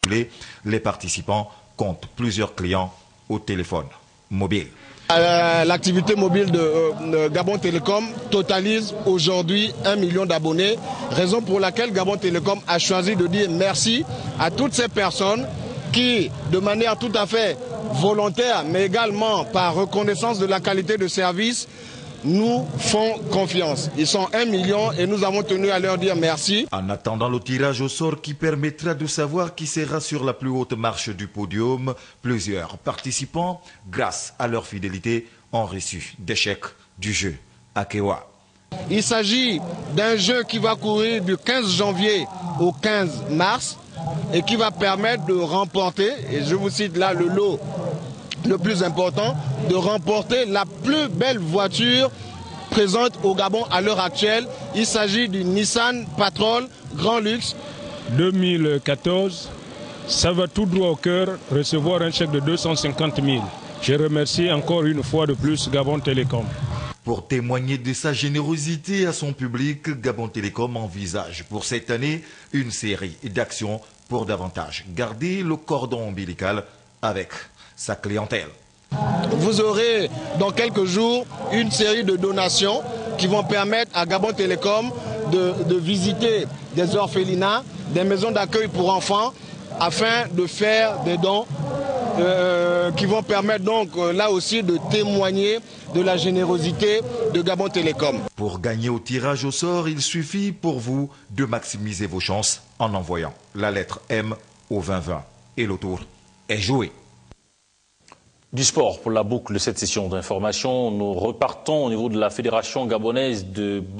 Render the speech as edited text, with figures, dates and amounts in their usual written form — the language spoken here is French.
renouvelée. Les participants comptent plusieurs clients au téléphone mobile. L'activité mobile de Gabon Télécom totalise aujourd'hui 1 million d'abonnés, raison pour laquelle Gabon Télécom a choisi de dire merci à toutes ces personnes qui, de manière tout à fait volontaire, mais également par reconnaissance de la qualité de service, nous font confiance. Ils sont 1 million et nous avons tenu à leur dire merci. En attendant le tirage au sort qui permettra de savoir qui sera sur la plus haute marche du podium, plusieurs participants, grâce à leur fidélité, ont reçu des chèques du jeu Akewa. Il s'agit d'un jeu qui va courir du 15 janvier au 15 mars et qui va permettre de remporter, et je vous cite là le lot le plus important, de remporter la plus belle voiture présente au Gabon à l'heure actuelle. Il s'agit d'une Nissan Patrol Grand Luxe 2014. Ça va tout droit au cœur, recevoir un chèque de 250 000. Je remercie encore une fois de plus Gabon Télécom. Pour témoigner de sa générosité à son public, Gabon Télécom envisage pour cette année une série d'actions pour davantage garder le cordon ombilical avec sa clientèle. Vous aurez dans quelques jours une série de donations qui vont permettre à Gabon Télécom de visiter des orphelinats, des maisons d'accueil pour enfants, afin de faire des dons qui vont permettre donc là aussi de témoigner de la générosité de Gabon Télécom. Pour gagner au tirage au sort, il suffit pour vous de maximiser vos chances en envoyant la lettre M au 2020 et le tour est joué. Du sport pour la boucle de cette session d'information. Nous repartons au niveau de la Fédération gabonaise de